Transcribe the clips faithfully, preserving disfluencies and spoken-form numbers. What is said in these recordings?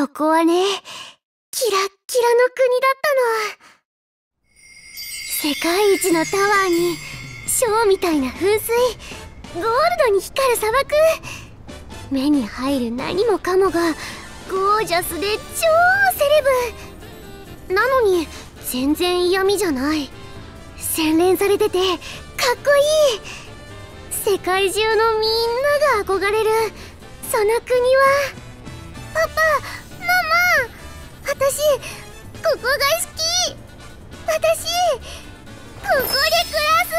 そこはね、キラッキラの国だったの。世界一のタワーにショーみたいな噴水、ゴールドに光る砂漠、目に入る何もかもがゴージャスで超セレブなのに、全然嫌味じゃない。洗練されててかっこいい。世界中のみんなが憧れるその国は、パパ、ママ、私ここが好き。私ここで暮らす。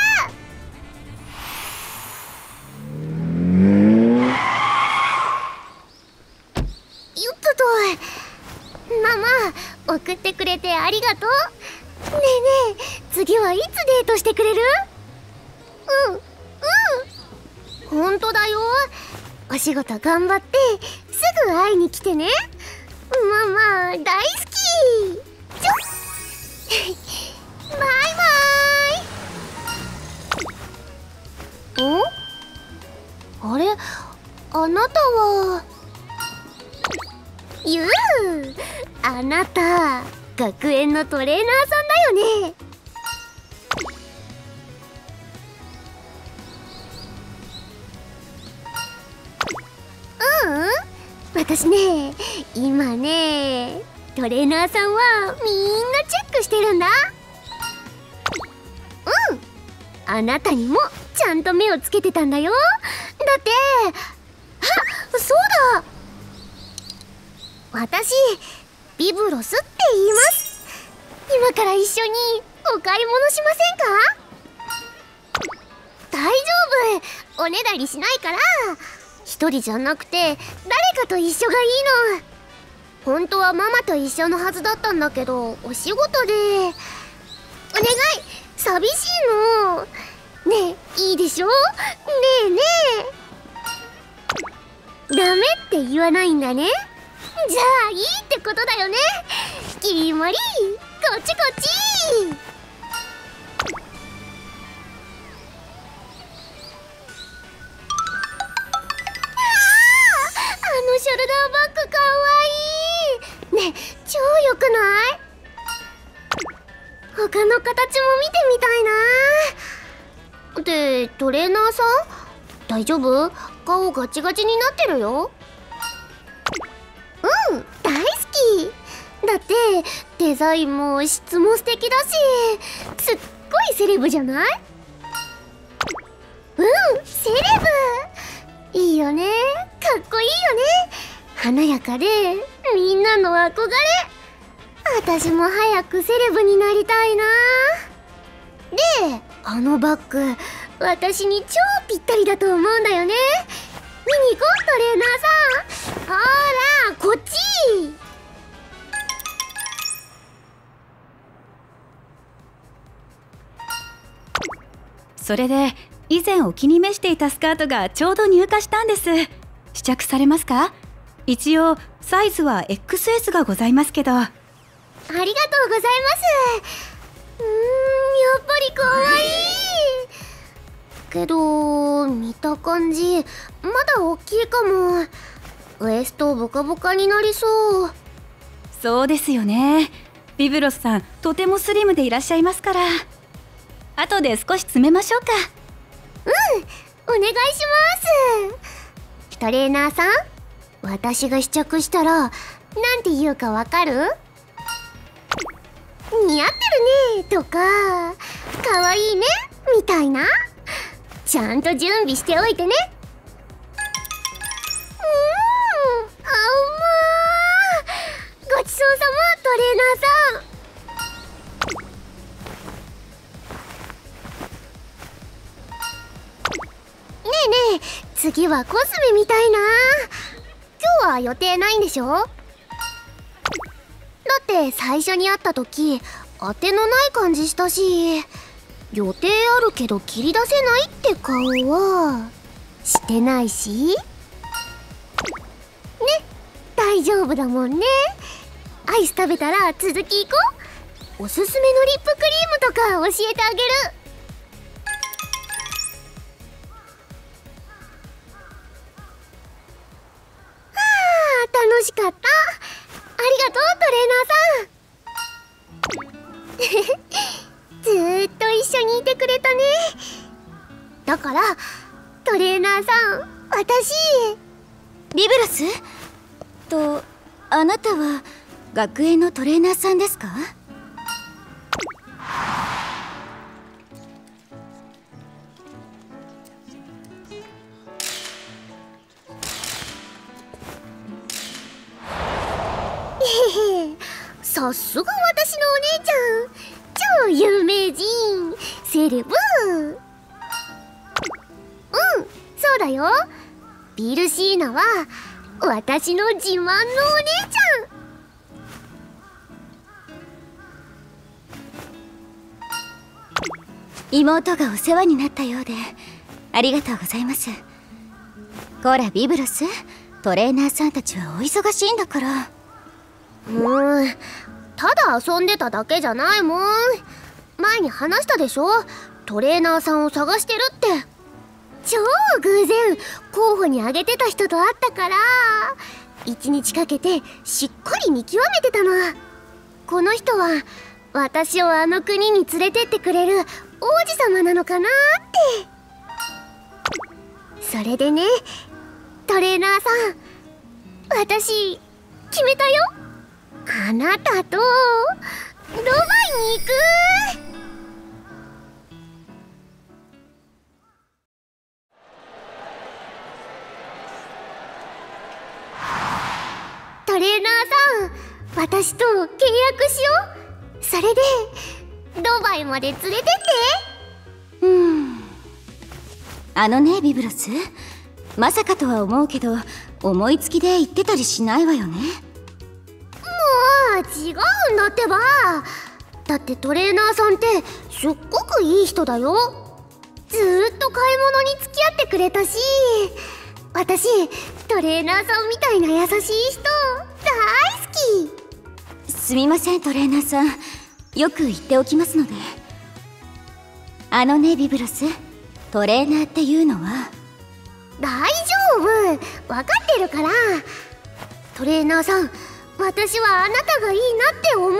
よっとと、ママ送ってくれてありがとう。ねえねえ、次はいつデートしてくれる？うんうん、ほんとだよ。お仕事頑張ってすぐ会いに来てね。ママ大好き。ちょバイバイ。ん？あれ、あなたは。ゆう、あなた学園のトレーナーさんだよね。ううん、私ね、今ね、トレーナーさんはみんなチェックしてるんだ。うん、あなたにもちゃんと目をつけてたんだよ。だって、あ、そうだ、私ビブロスって言います。今から一緒にお買い物しませんか？大丈夫、おねだりしないから。一人じゃなくて誰かと一緒がいいの。本当はママと一緒のはずだったんだけど、お仕事で。お願い、寂しいの。ねえ、いいでしょ？ねえねえ。ダメって言わないんだね。じゃあいいってことだよね。きりもり、こっちこっち。あのショルダーバッグかわいい。ねえ、超良くない？他の形も見てみたいな。で、トレーナーさん大丈夫？顔ガチガチになってるよ。うん、大好き。だってデザインも質も素敵だし、すっごいセレブじゃない？うん、セレブいいよね。かっこいいよね。華やかでみんなの憧れ。私も早くセレブになりたいな。で、あのバッグ私に超ぴったりだと思うんだよね。見に行こう、トレーナーさん。ほらこっち。 それで以前お気に召していたスカートがちょうど入荷したんです。試着されますか？一応サイズは エックスエス がございますけど。ありがとうございます。うーん、やっぱりかわいいけど、見た感じまだ大きいかも。ウエストボカボカになりそう。 そうですよね。ビブロスさんとてもスリムでいらっしゃいますから。後で少し詰めましょうか。 うん、お願いします。トレーナーさん、私が試着したらなんて言うかわかる？似合ってるねとか、かわいいねみたいな。ちゃんと準備しておいてね。うーん、あうまー。ごちそうさま、トレーナーさん。ねえねえ、次はコスメみたいな。今日は予定ないんでしょ？だって最初に会った時当てのない感じしたし、予定あるけど切り出せないって顔はしてないしね。大丈夫だもんね。アイス食べたら続き行こう。おすすめのリップクリームとか教えてあげる。はあ、楽しかった。 がとうトレーナーさんずーっと一緒にいてくれたね。だからトレーナーさん、私ビブラスと、あなたは学園のトレーナーさんですか？ さすが私のお姉ちゃん、超有名人セレブ。うん、そうだよ。ビルシーナは私の自慢のお姉ちゃん。妹がお世話になったようでありがとうございます。こらビブロス、トレーナーさんたちはお忙しいんだから。 うん、ただ遊んでただけじゃないもん。前に話したでしょ、トレーナーさんを探してるって。超偶然候補に挙げてた人と会ったから、一日かけてしっかり見極めてたの。この人は私をあの国に連れてってくれる王子様なのかなって。それでね、トレーナーさん、私決めたよ。あなたとドバイに行く。トレーナーさん、私と契約しよう。それでドバイまで連れてって。 うーん、あのねビブロス、まさかとは思うけど思いつきで言ってたりしないわよね。 もう違うんだってば。だってトレーナーさんってすっごくいい人だよ。ずーっと買い物に付き合ってくれたし、私トレーナーさんみたいな優しい人大好き。 すみませんトレーナーさん、よく言っておきますので。あのねビブロス、トレーナーっていうのは。 大丈夫、分かってるから。トレーナーさん、私はあなたがいいなって思うの。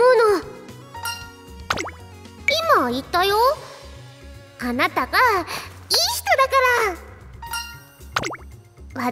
今言ったよ、あなたがいい人だから。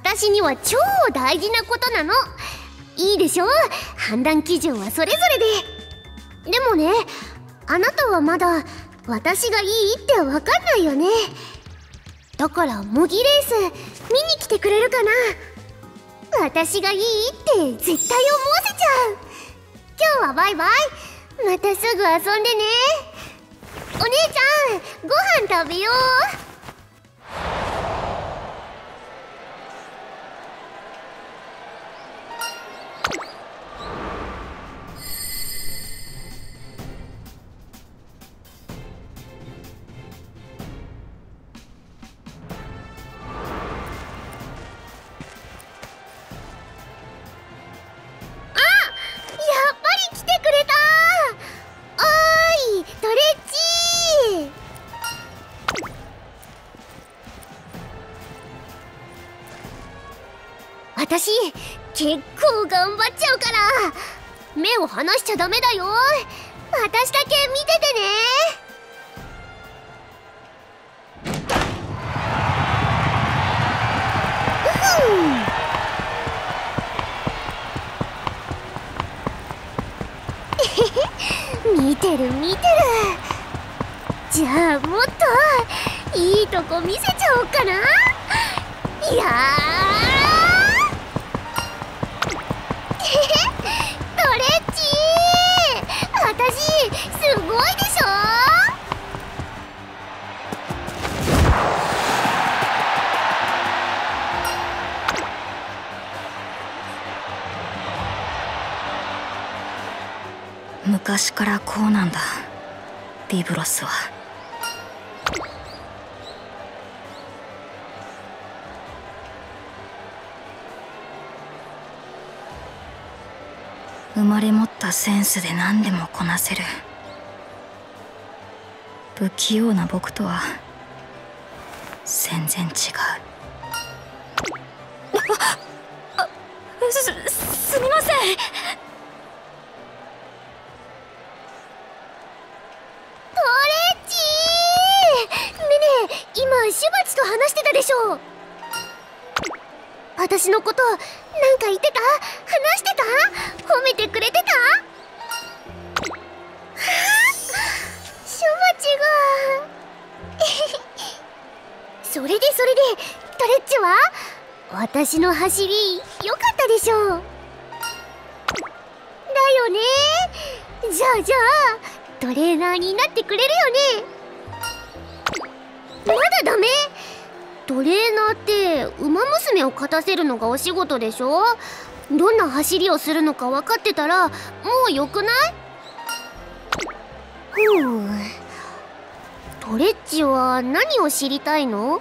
私には超大事なことなの。いいでしょ、判断基準はそれぞれで。でもね、あなたはまだ私がいいってわかんないよね。だから模擬レース見に来てくれるかな。私がいいって絶対思わせちゃう。今日はバイバイ、またすぐ遊んでね。お姉ちゃん、ご飯食べよう。私結構頑張っちゃうから目を離しちゃダメだよ。私だけ見ててね。見てる見てる。じゃあもっといいとこ見せちゃおうかな。いやートレッチー、私すごいでしょ。 昔からこうなんだ、ビブロスは。生まれ持ったセンスで何でもこなせる。不器用な僕とは全然違う。 あ、す、すみません。 話してた？褒めてくれてた？はあ、ショバチがそれでそれでトレッチは？私の走り良かったでしょう。だよね。じゃあじゃあトレーナーになってくれるよね。まだダメ？トレーナーってウマ娘を勝たせるのがお仕事でしょ。どんな走りをするのか分かってたらもうよくない？ふう、トレッチは何を知りたいの？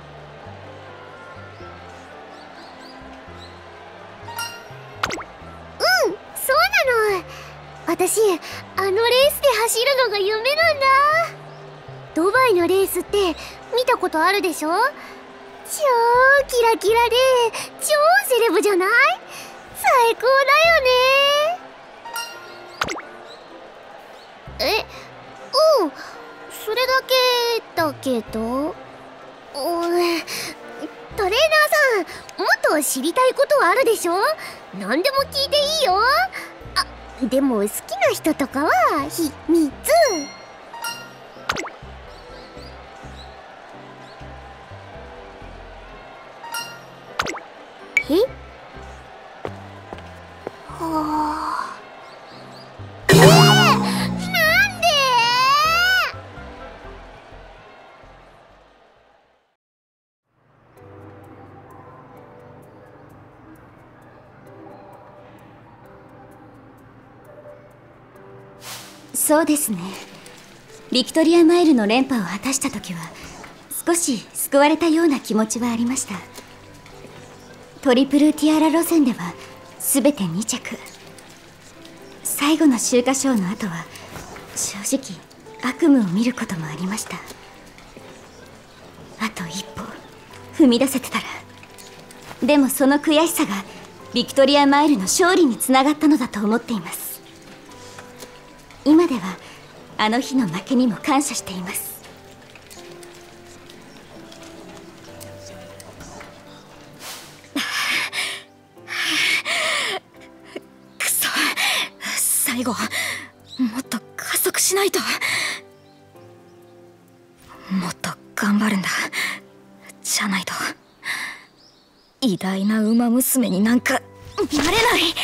うん、そうなの。私あのレースで走るのが夢なんだ。ドバイのレースって見たことあるでしょ？超キラキラで超セレブじゃない？最高だよね。え、うん、それだけだけど、うん、トレーナーさん、もっと知りたいことはあるでしょ？何でも聞いていいよ。あ、でも好きな人とかは秘密。え？はあ。えー、なんで？ そうですね。ビクトリアマイルの連覇を果たした時は少し救われたような気持ちはありました。トリプルティアラ路線では全てに着。最後の秋華賞の後は正直悪夢を見ることもありました。あと一歩踏み出せてたら。でもその悔しさがビクトリアマイルの勝利につながったのだと思っています。今ではあの日の負けにも感謝しています。 くそ、最後もっと加速しないと。もっと頑張るんだ。じゃないと偉大な馬娘になんかなれない。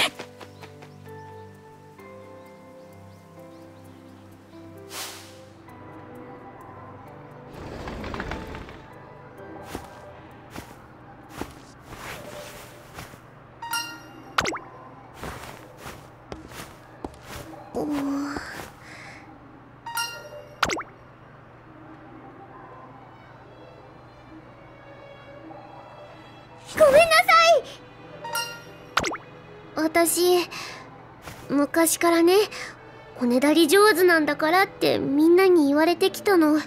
ごめんなさい。私昔からね、おねだり上手なんだからってみんなに言われてきたの。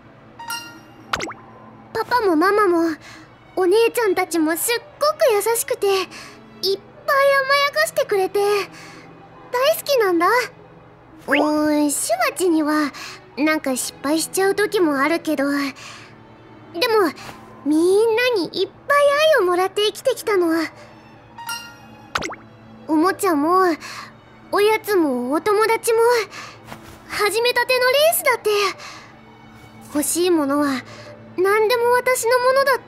パパもママもお姉ちゃんたちもすっごく優しくて、いっぱい甘やかしてくれて大好きなんだ。うーん、シュワチにはなんか失敗しちゃう時もあるけど、でもみんなにいっぱい愛をもらって生きてきたの。おもちゃもおやつもお友達も始めたてのレースだって、欲しいものは何でも私のものだった。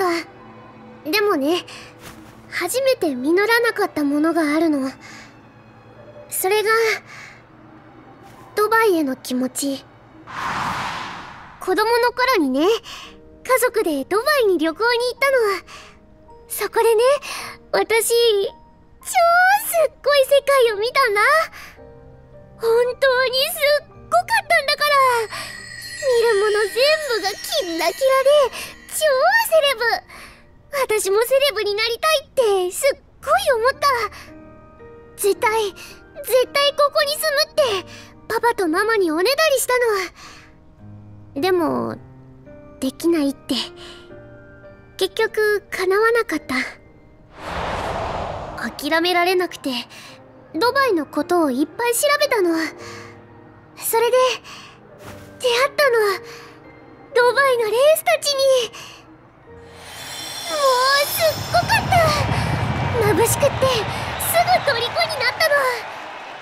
でもね、初めて実らなかったものがあるの。それがドバイへの気持ち。子供の頃にね、家族でドバイに旅行に行ったの。そこでね、私超すっごい世界を見たんだ。本当にすっごかったんだから。見るもの全部がキラキラで超セレブ。私もセレブになりたいってすっごい思った。絶対絶対ここに住むってパパとママにおねだりしたの。でもできないって結局叶わなかった。諦められなくてドバイのことをいっぱい調べたの。それで出会ったの。ドバイのレースたちに。もうすっごかった。眩しくってすぐ虜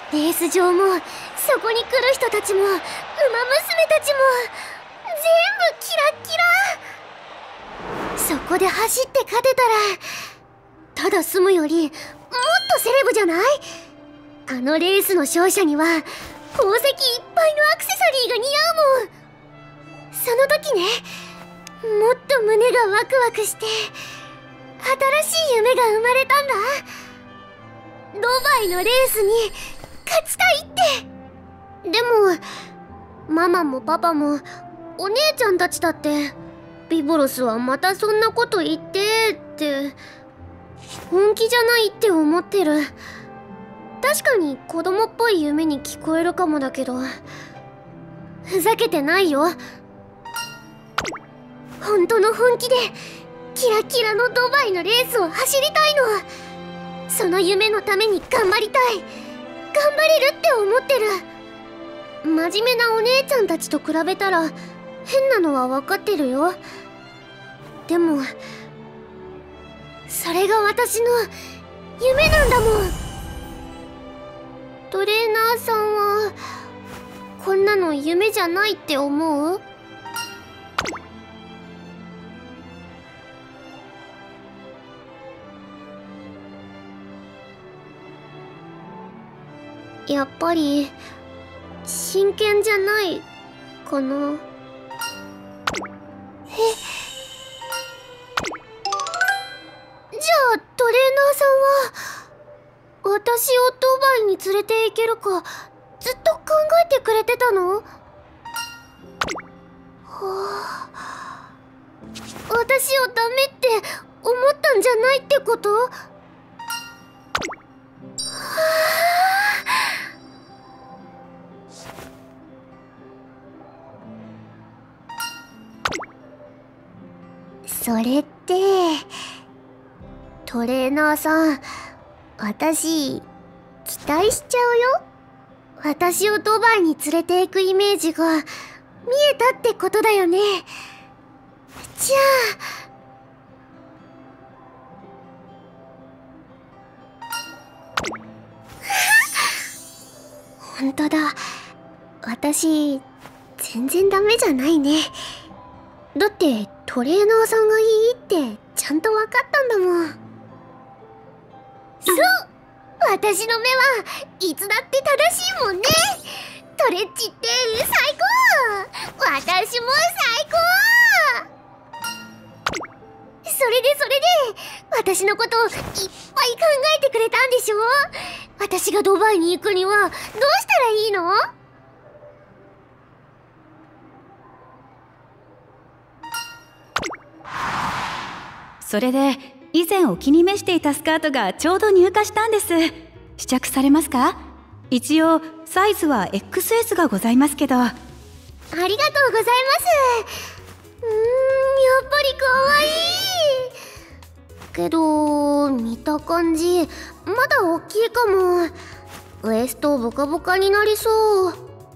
レース場もそこに来る人たちもウマ娘たちも全部キラッキラ。そこで走って勝てたらただ住むよりもっとセレブじゃない？あのレースの勝者には宝石いっぱいのアクセサリーが似合うもん。その時ね、もっと胸がワクワクして新しい夢が生まれたんだ。ドバイのレースに勝ちたいって。でもママもパパもお姉ちゃんたちだってビボロスはまたそんなこと言ってって本気じゃないって思ってる。確かに子供っぽい夢に聞こえるかもだけどふざけてないよ。本当の本気でキラキラのドバイのレースを走りたいの。その夢のために頑張りたい。頑張れるって思ってる。真面目なお姉ちゃんたちと比べたら変なのは分かってるよ。でもそれが私の夢なんだもん。トレーナーさんはこんなの夢じゃないって思う？やっぱり真剣じゃないかな。え、じゃあトレーナーさんは私をドバイに連れて行けるかずっと考えてくれてたの？はあ、私をダメって思ったんじゃないってこと？はあ、それってトレーナーさん、私期待しちゃうよ。私をドバイに連れて行くイメージが見えたってことだよね。じゃあ本当だ、私全然ダメじゃないね。だってトレーナーさんがいいってちゃんと分かったんだもん。そう、私の目はいつだって正しいもんね。トレッチって最高。私も最高。それでそれで私のことをいっぱい考えてくれたんでしょ？私がドバイに行くにはどうしたらいいの？ それで以前お気に召していたスカートがちょうど入荷したんです。試着されますか？一応サイズは エックスエス がございますけど。ありがとうございます。うーん、やっぱり可愛いけど見た感じまだ大きいかも。ウエストボカボカになりそう。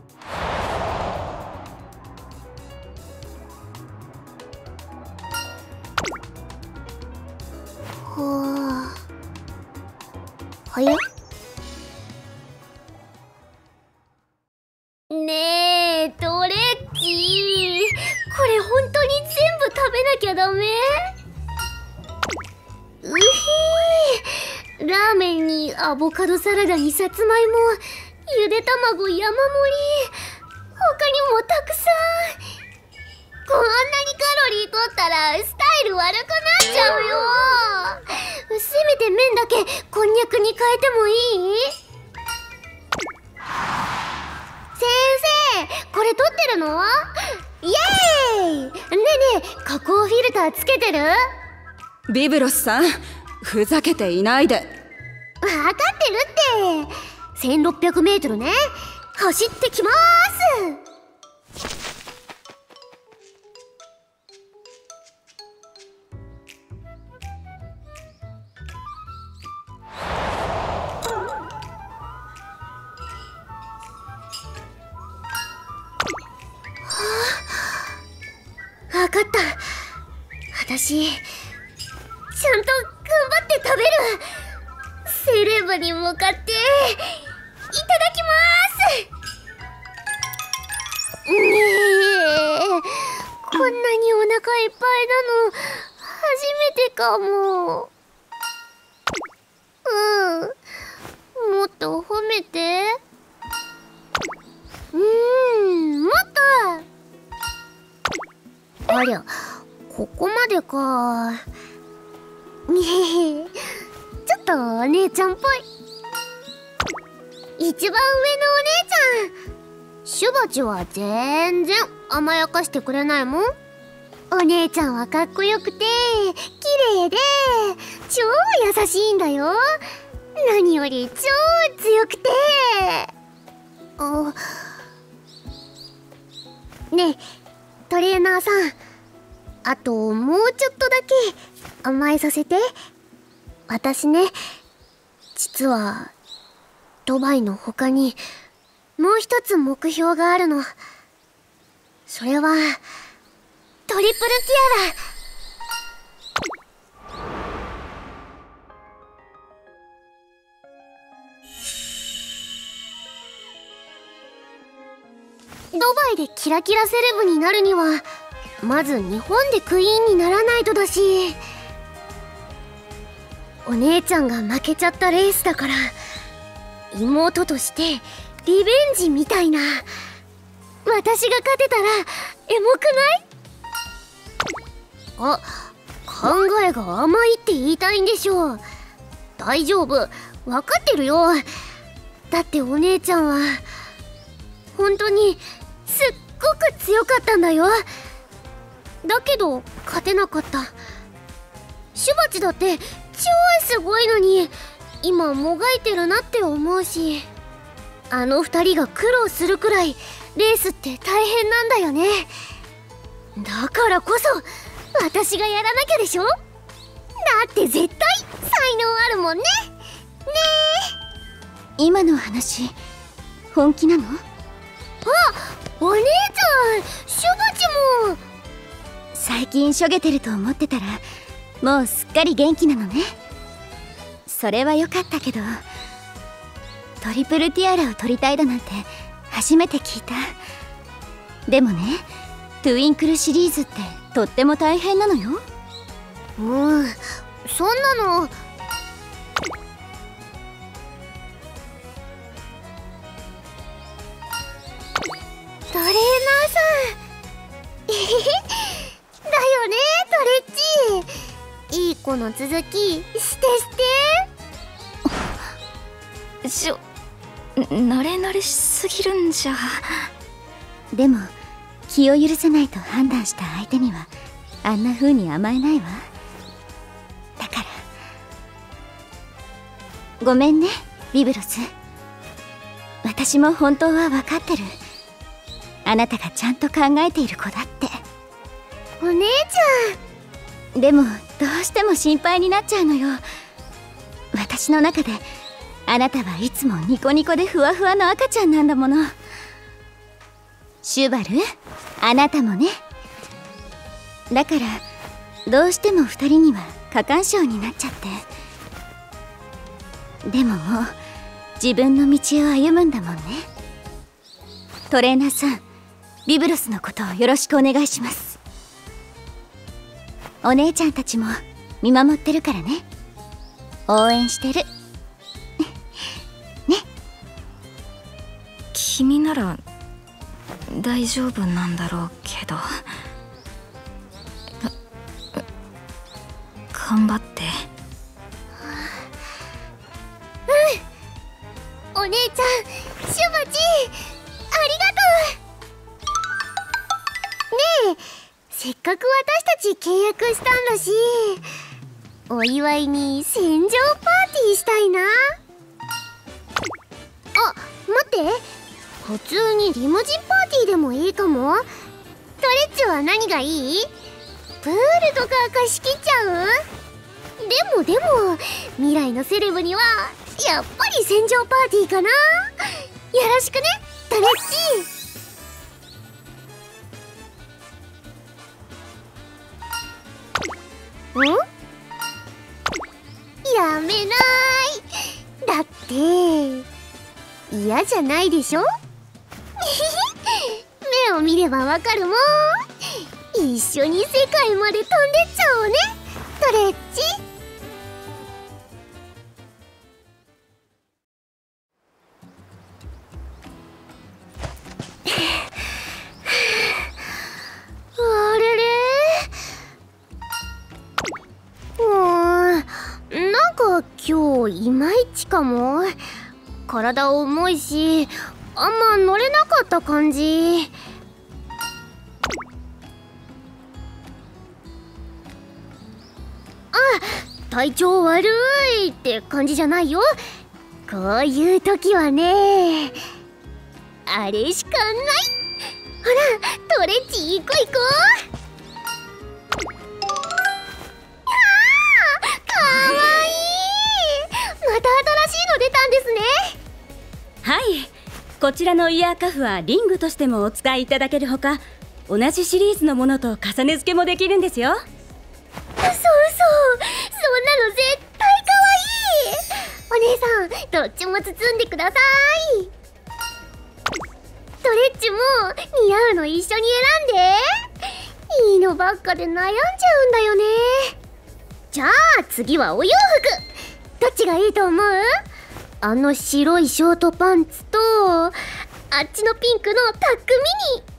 はあ、はやねえトレッチ、これ本当に全部食べなきゃダメ？うひー、ラーメンにアボカドサラダにさつまいも、ゆで卵山盛り、他にもたくさん。こんなにカロリー取ったらスタイル悪くなっちゃうよ。せめて麺だけこんにゃくに変えてもいい？先生、これ撮ってるの？イエーイ！ねえねえ、加工フィルターつけてる？ ビブロスさん、ふざけていないで。 分かってるって。せんろっぴゃくメートルね。走ってきまーす。分かった。私ちゃんと頑張って食べる。セレブに向かってきます。ねえ、こんなにお腹いっぱいなの初めてかも。うん、もっと褒めて。うーん、もっと。ありゃ、ここまでか。ねえ、ちょっとお姉ちゃんっぽい。一番上のお姉ちゃん、シュバチは全然甘やかしてくれないもん。お姉ちゃんはかっこよくて綺麗で超優しいんだよ。何より超強くて。あ、ねえトレーナーさん、あともうちょっとだけ甘えさせて。私ね、実はドバイの他にもう一つ目標があるの。それはトリプルティアラ。ドバイでキラキラセレブになるにはまず日本でクイーンにならないとだし、お姉ちゃんが負けちゃったレースだから妹としてリベンジみたいな。私が勝てたらエモくない？あ、考えが甘いって言いたいんでしょう。大丈夫、分かってるよ。だってお姉ちゃんは本当にすっごく強かったんだよ。だけど勝てなかった。シュバチだって超すごいのに今もがいてるなって思うし、あの二人が苦労するくらいレースって大変なんだよね。だからこそ私がやらなきゃでしょ。だって絶対才能あるもんね。ねえ、今の話本気なの？ あ、お姉ちゃん、シュバチも。 最近しょげてると思ってたらもうすっかり元気なのね。それは良かったけど、トリプルティアラを取りたいだなんて初めて聞いた。でもね、トゥインクルシリーズってとっても大変なのよ。 うん、そんなの。トレーナーさんえへへだよね、トレッチ。いい子の続きしてしてしょ、慣れ慣れしすぎるんじゃ。 でも気を許せないと判断した相手にはあんな風に甘えないわ。だからごめんね、ビブロス。私も本当は分かってる。あなたがちゃんと考えている子だって。 お姉ちゃん。でもどうしても心配になっちゃうのよ。私の中であなたはいつもニコニコでふわふわの赤ちゃんなんだもの。シュバル、あなたもね。だからどうしても二人には過干渉になっちゃって。でももう自分の道を歩むんだもんね。トレーナーさん、ビブロスのことをよろしくお願いします。お姉ちゃんたちも見守ってるからね。応援してるね。 君なら大丈夫なんだろうけど、頑張って。 うん、お姉ちゃん、シュバチありがとう。ねえ、せっかく私たち契約したんだし、お祝いに船上パーティーしたいな。あ、待って、普通にリムジンパーティーでもいいかも。トレッチは何がいい？プールとか貸し切っちゃう？でもでも未来のセレブにはやっぱり船上パーティーかな。よろしくね、トレッチ。ん？やめない。だって嫌じゃないでしょ目を見ればわかるもん。一緒に世界まで飛んでっちゃおうね、トレッチ。あれれ、うーん、なんか今日いまいちかも。体重いしあんま乗れなかった感じ。あ、体調悪いって感じじゃないよ。こういう時はね、あれしかない。ほら、トレッチ行こう行こう。かわいい。また新しいの出たんですね。 はい、こちらのイヤーカフはリングとしてもお使いいただけるほか、同じシリーズのものと重ね付けもできるんですよ。 そうそう、そんなの絶対かわいい。お姉さん、どっちも包んでください。トレッチも似合うの一緒に選んで。いいのばっかで悩んじゃうんだよね。じゃあ次はお洋服、どっちがいいと思う？あの白いショートパンツとあっちのピンクのタックミニ。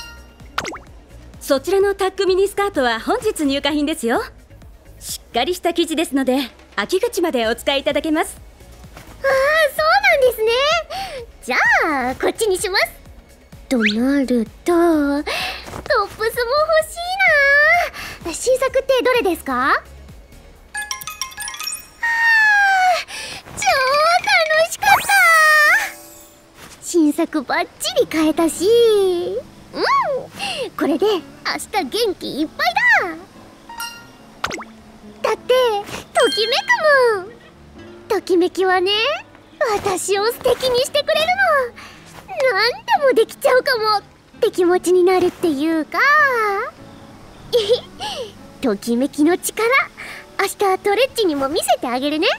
そちらのタックミニスカートは本日入荷品ですよ。しっかりした生地ですので秋口までお使いいただけます。 ああ、そうなんですね。じゃあこっちにします。となるとトップスも欲しいな。新作ってどれですか？新作バッチリ買えたし、うん、これで明日元気いっぱいだ。だってときめくもん。ときめきはね、私を素敵にしてくれるの。なんでもできちゃうかもって気持ちになるっていうかときめきの力、明日トレッチにも見せてあげるね。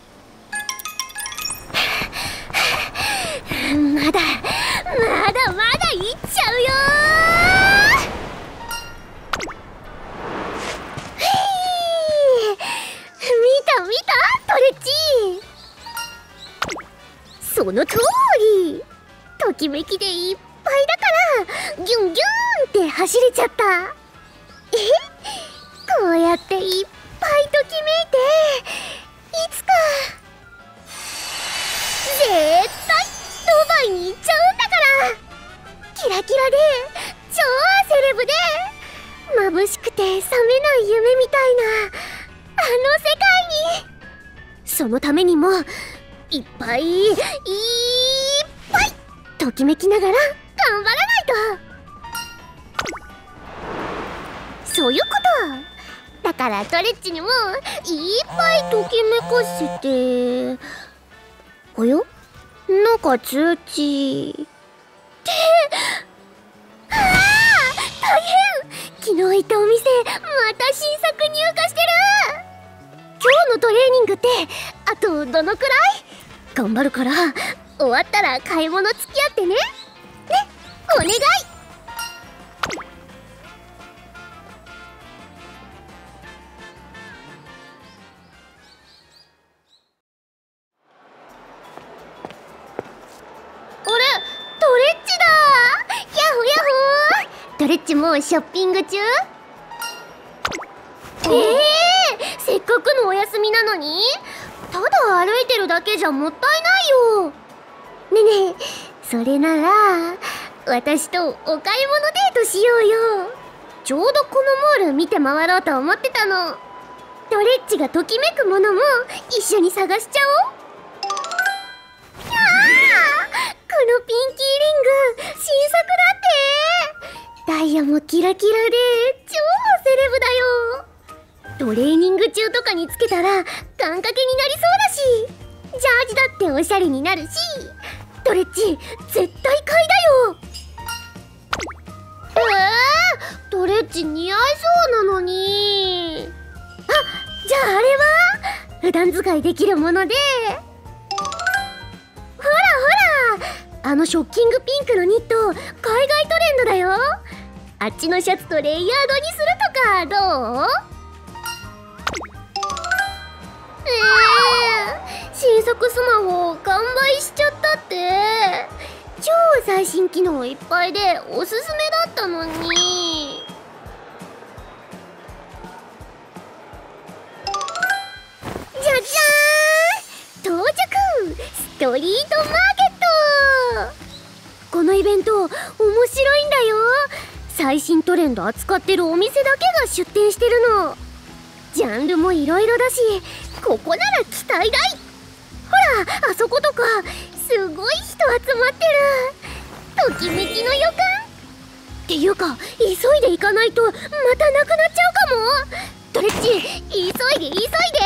まだまだまだいっちゃうよー。見た見たトレッチ。その通り、ときめきでいっぱいだからギュンギュンって走れちゃった。え、こうやっていっぱいときめいて、いつか絶対ドバイに行っちゃうんだから。キラキラで超セレブで眩しくて覚めない夢みたいなあの世界に。そのためにもいっぱいいっぱいときめきながら頑張らないと。そういうことだから、トレッチにもいっぱいときめかせて。およ、なんか通知ってああ、大変。昨日行ったお店また新作入荷してる。今日のトレーニングってあとどのくらい？頑張るから終わったら買い物付き合ってね。ね、お願い。トレッチもショッピング中？ええー、せっかくのお休みなのにただ歩いてるだけじゃもったいないよ。ねえねえ、それなら私とお買い物デートしようよ。ちょうどこのモール見て回ろうと思ってたの。トレッチがときめくものも一緒に探しちゃおう。いやー、このピンキーリング新作だって。ダイヤもキラキラで超セレブだよ。トレーニング中とかにつけたら願掛けになりそうだし、ジャージだっておしゃれになるし、トレッチ絶対買いだよ。えー、トレッチ似合いそうなのに。あ、じゃああれは普段使いできるもので、ほらほらあのショッキングピンクのニット海外トレンドだよ。あっちのシャツとレイヤードにするとかどう？えー、新作スマホ完売しちゃったって。超最新機能いっぱいでおすすめだったのに。じゃじゃーん、到着。ストリートマーケット。このイベント面白いんだよ。最新トレンド扱ってるお店だけが出店してるの。ジャンルもいろいろだし、ここなら期待大。ほら、あそことかすごい人集まってる。ときめきの予感っていうか、急いで行かないとまたなくなっちゃうかも。ドレッチ、急いで急いで。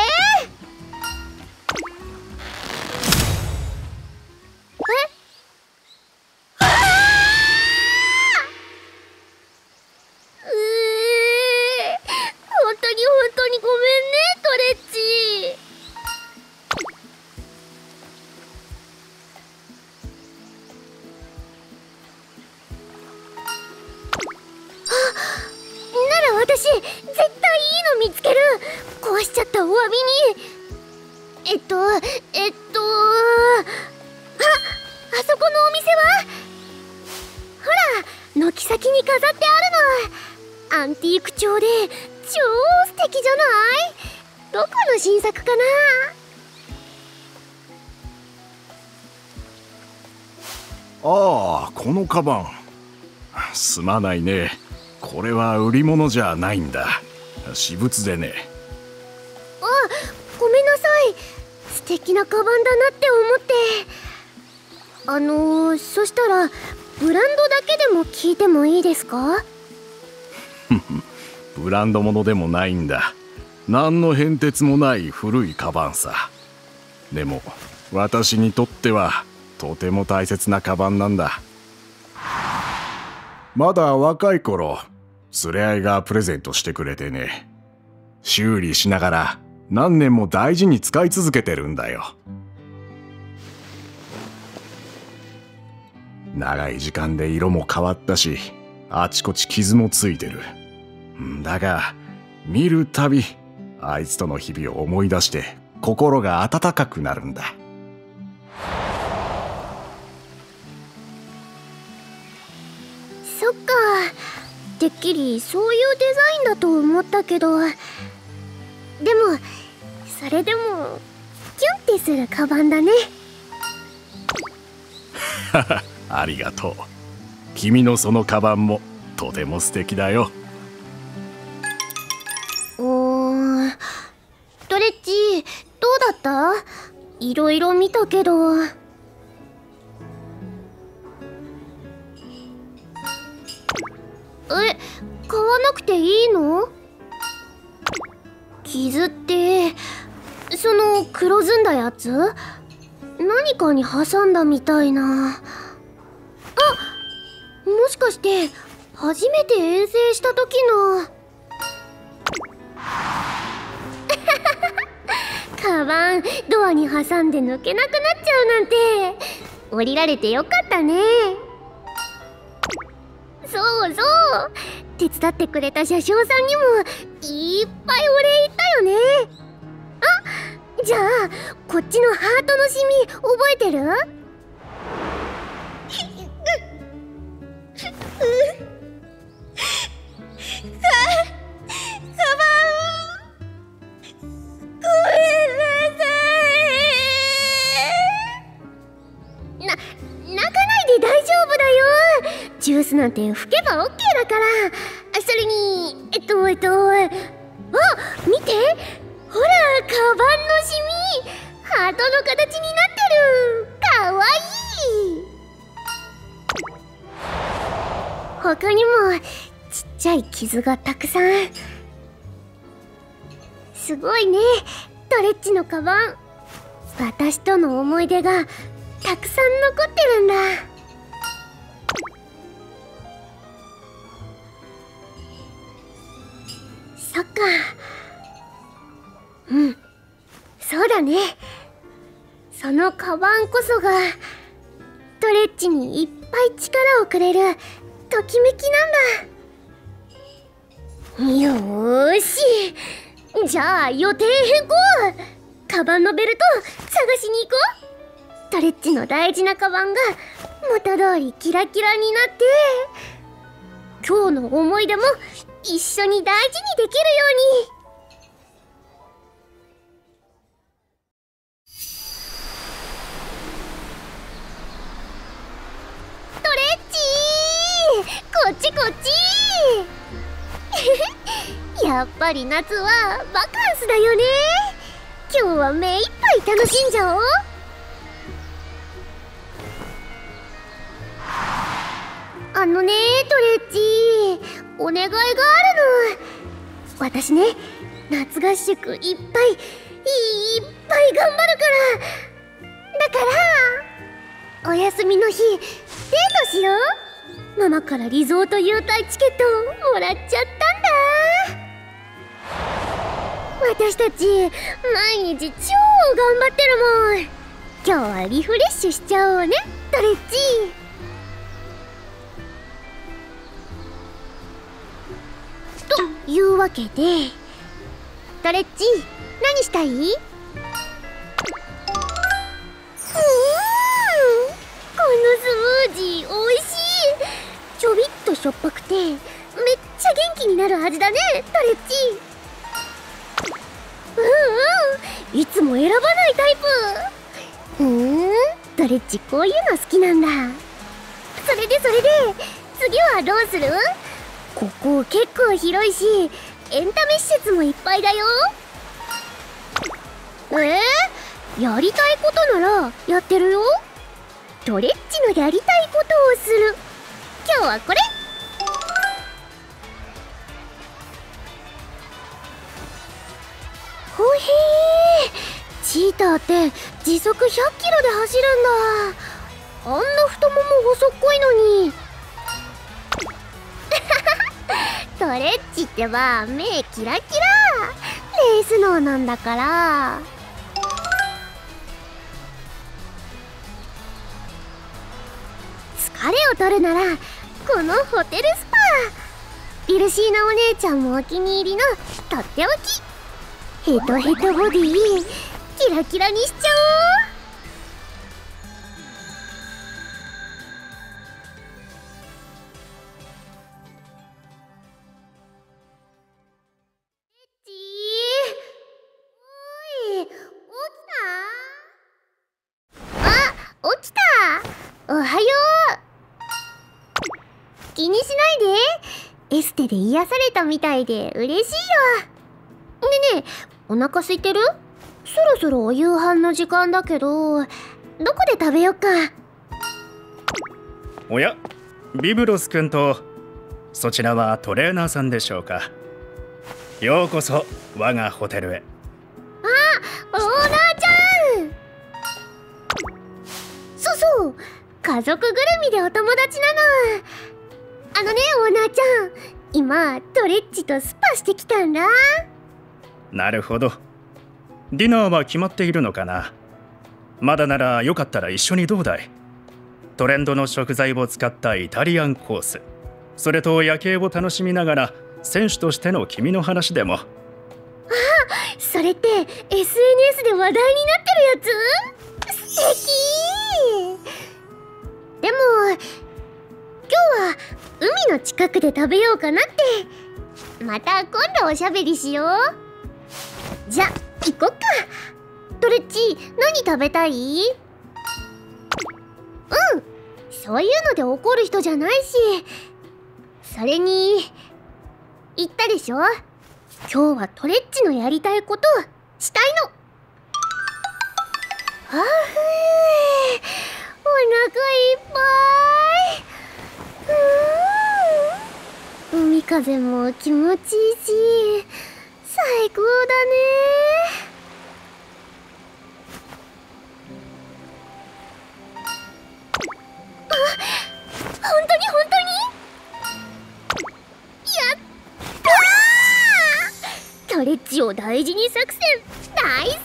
私絶対いいの見つける。壊しちゃったお詫びに。えっとえっとあ、あそこのお店はほら、軒先に飾ってあるの。アンティーク調で超素敵じゃない？どこの新作かな？ ああ、このカバンすまないね。これは売り物じゃないんだ。私物でね。 あ、ごめんなさい。素敵なカバンだなって思って。あのー、そしたらブランドだけでも聞いてもいいですか？ ブランド物でもないんだ。何の変哲もない古いカバンさ。でも私にとってはとても大切なカバンなんだ。まだ若い頃、連れ合いがプレゼントしてくれてね。修理しながら何年も大事に使い続けてるんだよ。長い時間で色も変わったし、あちこち傷もついてる。だが見るたびあいつとの日々を思い出して心が温かくなるんだ。 そっか、てっきりそういうデザインだと思ったけど、でもそれでもキュンってするカバンだね。 ありがとう。君のそのカバンもとても素敵だよ。 おー、ドレッジどうだった？いろいろ見たけど。え、買わなくていいの？傷ってその黒ずんだやつ？何かに挟んだみたいな。あ、もしかして初めて遠征した時のカバンドアに挟んで抜けなくなっちゃうなんて。降りられてよかったね。そうそう、手伝ってくれた車掌さんにもいっぱいお礼言ったよね。あ、じゃあこっちのハートのシミ覚えてる？ジュースなんて吹けばオッケーだから。それにえっとえっとあ、見て、ほらカバンのシミハートの形になってる。かわいい。他にもちっちゃい傷がたくさん。すごいね、ドレッジのカバン。私との思い出がたくさん残ってるんだ。そっか。うん、そうだね。そのカバンこそがトレッチにいっぱい力をくれるときめきなんだ。よーし、じゃあ予定変更。カバンのベルト探しに行こう。トレッチの大事なカバンが元通りキラキラになって、今日の思い出も一緒に大事にできるように。トレッチー、こっちこっちやっぱり夏はバカンスだよね。今日は目いっぱい楽しんじゃおう。あのねトレッチ、お願いがあるの。私ね、夏合宿いっぱいいっぱい頑張るから。だからお休みの日デートしよう。ママからリゾート優待チケットもらっちゃったんだ。私たち毎日超頑張ってるもん。今日はリフレッシュしちゃおうねトレッチ。というわけでトレッチ、何したい？うーん、このスムージーおいしい。ちょびっとしょっぱくてめっちゃ元気になる味だねトレッチ。うんうん、いつも選ばないタイプ。うーん、トレッチこういうの好きなんだ。それでそれで次はどうする？ここ結構広いしエンタメ施設もいっぱいだよ。えー、やりたいことならやってるよ。トレッチのやりたいことをする。今日はこれ。ほへー、チーターって時速ひゃっキロで走るんだ。あんな太もも細っこいのにトレッチってば目キラキラ、レース脳なんだから。疲れを取るならこのホテルスパ。ビルシーナお姉ちゃんもお気に入りのとっておきヘトヘトボディキラキラにしちゃおう。起きた。おはよう。気にしないで。エステで癒されたみたいで嬉しいよ。ねえねえ、お腹空いてる？そろそろお夕飯の時間だけど、どこで食べよっか。 おや、ビブロス君とそちらはトレーナーさんでしょうか。ようこそ我がホテルへ。 あ、オーナーちゃん。そうそう、家族ぐるみでお友達なの。あのねオーナーちゃん、今トレッチとスパしてきたんだ。 なるほど。ディナーは決まっているのかな。まだならよかったら一緒にどうだい。トレンドの食材を使ったイタリアンコース、それと夜景を楽しみながら選手としての君の話でも。あ、 それって エスエヌエス で話題になってるやつ？素敵。でも今日は海の近くで食べようかなって。また今度おしゃべりしよう。じゃ行こっか。トレッチ、何食べたい？うん、そういうので怒る人じゃないし。それに言ったでしょ、今日はトレッチのやりたいことしたいの。あふー、お腹いっぱい。うーん、海風も気持ちいいし最高だね。あ、本当に本当にやったー。トレッチを大事に作戦大成功。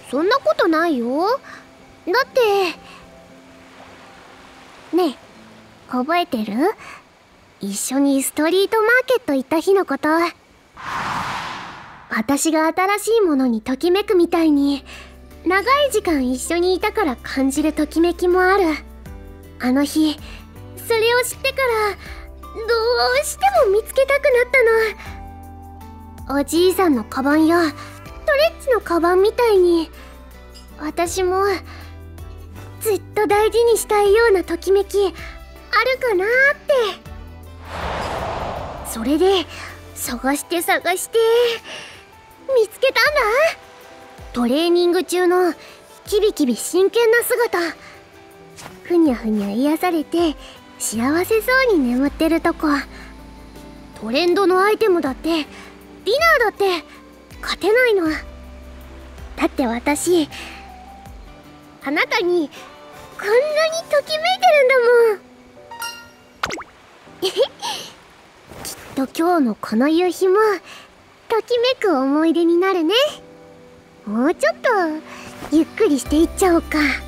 そんなことないよ。だってねえ、覚えてる？一緒にストリートマーケット行った日のこと。私が新しいものにときめくみたいに長い時間一緒にいたから感じるときめきもある。あの日それを知ってからどうしても見つけたくなったの。おじいさんのカバンやトレッチのカバンみたいに私もずっと大事にしたいようなときめきあるかなーって。それで探して探して見つけたんだ。トレーニング中のキビキビ真剣な姿、ふにゃふにゃ癒されて幸せそうに眠ってるとこ。トレンドのアイテムだってディナーだって勝てないの。だって私あなたにこんなにときめいてるんだもん。きっと今日のこの夕日もときめく思い出になるね。もうちょっとゆっくりしていっちゃおうか。